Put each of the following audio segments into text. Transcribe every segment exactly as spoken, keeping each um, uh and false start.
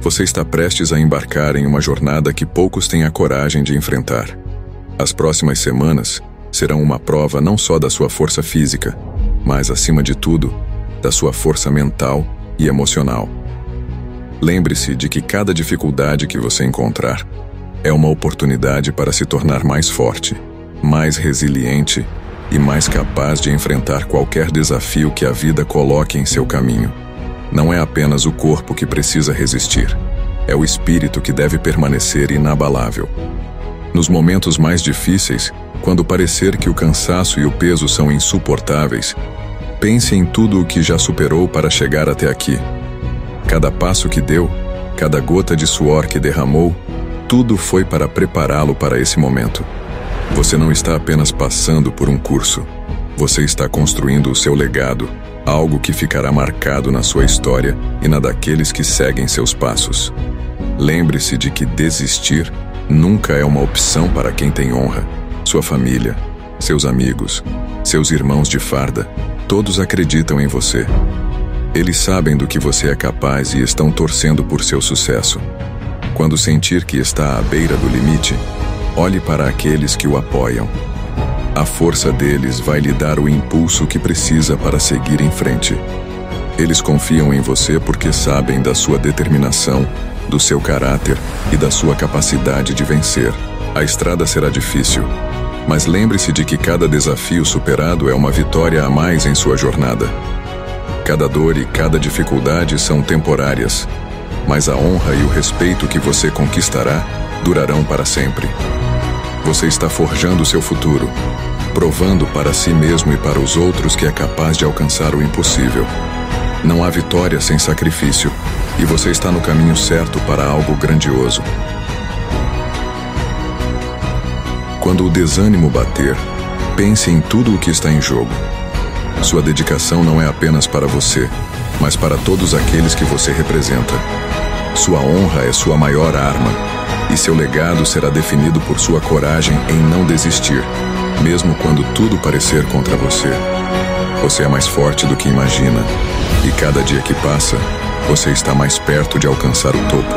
Você está prestes a embarcar em uma jornada que poucos têm a coragem de enfrentar. As próximas semanas serão uma prova não só da sua força física, mas, acima de tudo, da sua força mental e emocional. Lembre-se de que cada dificuldade que você encontrar é uma oportunidade para se tornar mais forte, mais resiliente e mais capaz de enfrentar qualquer desafio que a vida coloque em seu caminho. Não é apenas o corpo que precisa resistir, é o espírito que deve permanecer inabalável. Nos momentos mais difíceis, quando parecer que o cansaço e o peso são insuportáveis, pense em tudo o que já superou para chegar até aqui. Cada passo que deu, cada gota de suor que derramou, tudo foi para prepará-lo para esse momento. Você não está apenas passando por um curso, você está construindo o seu legado, algo que ficará marcado na sua história e na daqueles que seguem seus passos. Lembre-se de que desistir nunca é uma opção para quem tem honra. Sua família, seus amigos, seus irmãos de farda, todos acreditam em você. Eles sabem do que você é capaz e estão torcendo por seu sucesso. Quando sentir que está à beira do limite, olhe para aqueles que o apoiam. A força deles vai lhe dar o impulso que precisa para seguir em frente. Eles confiam em você porque sabem da sua determinação, do seu caráter e da sua capacidade de vencer. A estrada será difícil, mas lembre-se de que cada desafio superado é uma vitória a mais em sua jornada. Cada dor e cada dificuldade são temporárias, mas a honra e o respeito que você conquistará durarão para sempre. Você está forjando seu futuro, provando para si mesmo e para os outros que é capaz de alcançar o impossível. Não há vitória sem sacrifício, e você está no caminho certo para algo grandioso. Quando o desânimo bater, pense em tudo o que está em jogo. Sua dedicação não é apenas para você, mas para todos aqueles que você representa. Sua honra é sua maior arma, e seu legado será definido por sua coragem em não desistir, mesmo quando tudo parecer contra você. Você é mais forte do que imagina, e cada dia que passa, você está mais perto de alcançar o topo.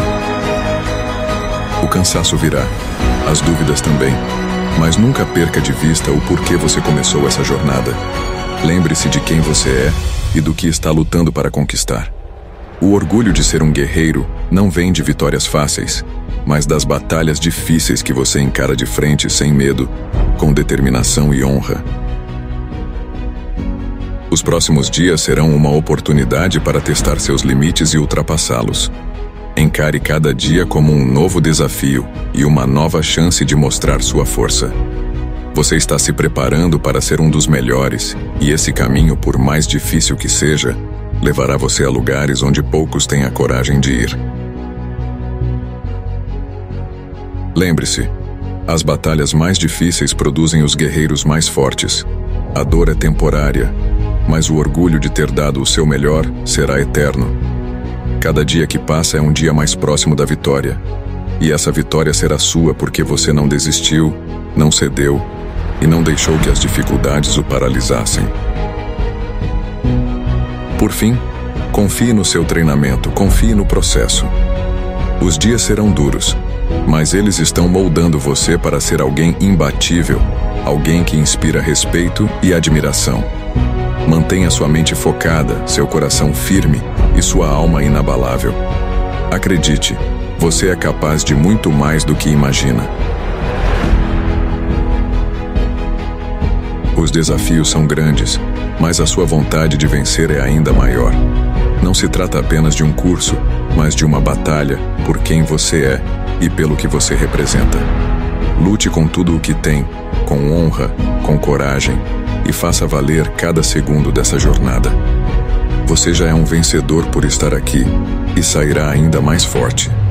O cansaço virá, as dúvidas também, mas nunca perca de vista o porquê você começou essa jornada. Lembre-se de quem você é e do que está lutando para conquistar. O orgulho de ser um guerreiro não vem de vitórias fáceis, mas das batalhas difíceis que você encara de frente sem medo, com determinação e honra. Os próximos dias serão uma oportunidade para testar seus limites e ultrapassá-los. Encare cada dia como um novo desafio e uma nova chance de mostrar sua força. Você está se preparando para ser um dos melhores, e esse caminho, por mais difícil que seja, levará você a lugares onde poucos têm a coragem de ir. Lembre-se, as batalhas mais difíceis produzem os guerreiros mais fortes. A dor é temporária, mas o orgulho de ter dado o seu melhor será eterno. Cada dia que passa é um dia mais próximo da vitória, e essa vitória será sua porque você não desistiu, não cedeu e não deixou que as dificuldades o paralisassem. Por fim, confie no seu treinamento, confie no processo. Os dias serão duros, mas eles estão moldando você para ser alguém imbatível, alguém que inspira respeito e admiração. Mantenha sua mente focada, seu coração firme e sua alma inabalável. Acredite, você é capaz de muito mais do que imagina. Os desafios são grandes, mas a sua vontade de vencer é ainda maior. Não se trata apenas de um curso, mas de uma batalha por quem você é e pelo que você representa. Lute com tudo o que tem, com honra, com coragem, e faça valer cada segundo dessa jornada. Você já é um vencedor por estar aqui e sairá ainda mais forte.